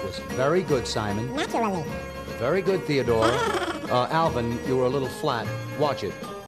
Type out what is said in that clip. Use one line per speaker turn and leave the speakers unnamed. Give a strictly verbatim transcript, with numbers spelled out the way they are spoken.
practice. Very good, Simon.
Naturally.
Very good, Theodore. Uh, Alvin, you were a little flat. Watch it.